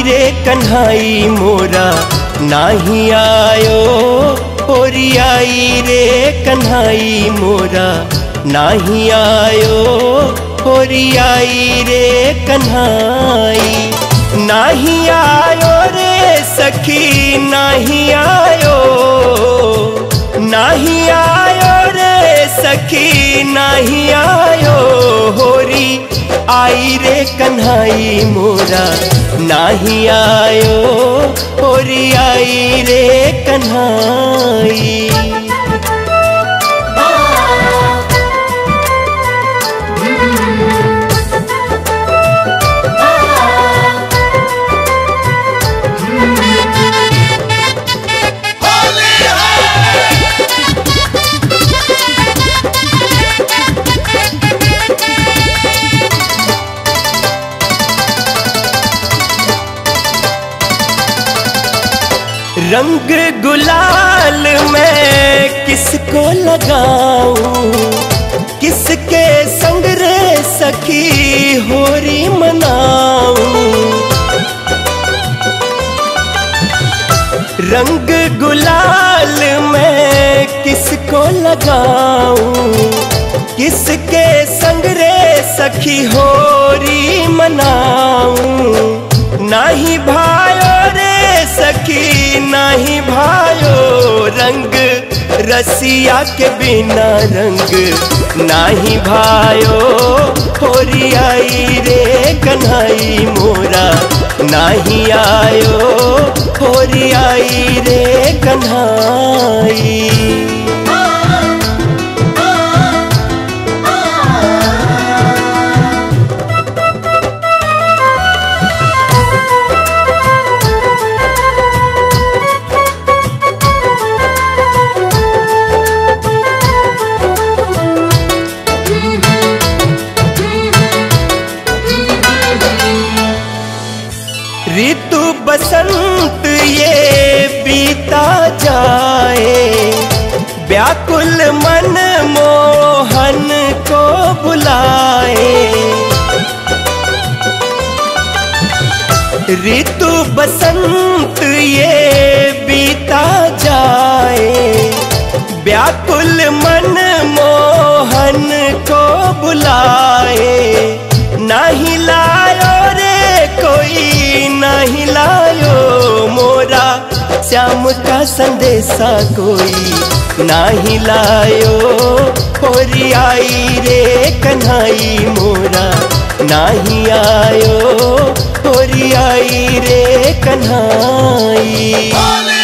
रे कन्हाई मोरा नाही आयो, होरी आई रे कन्हाई मोरा नाही आयो, होरी आई रे कन्हाई। नाही आयो रे सखी नाही आयो, नाही आयो रे सखी नाही आयो, होरी आई रे कन्हाई मोरा नाही आयो, होरी आई रे कन्हाई। रंग गुलाल मैं किसको लगाऊं, किसके संग रे सखी होरी मनाऊं। रंग गुलाल मैं किसको लगाऊं, किसके संग रे सखी होरी मनाऊं। नाही भायो रे सखी नाही भायो, रंग रसिया के बिना रंग नाही भायो, होरी आई रे कन्हाई मोरा नाही आयो, होरी आई रे कन्हाई। ऋतु बसंत ये बीता जाए, व्याकुल मन मोहन को बुलाए। ऋतु बसंत ये बीता जाए, व्याकुल मन मोहन को बुलाए। नहीं लायो रे कोई नहीं लायो, मोरा श्याम का संदेशा कोई नहीं लायो, होरी आई रे कन्हाई मोरा नहीं आयो, होरी आई रे कन्हाई।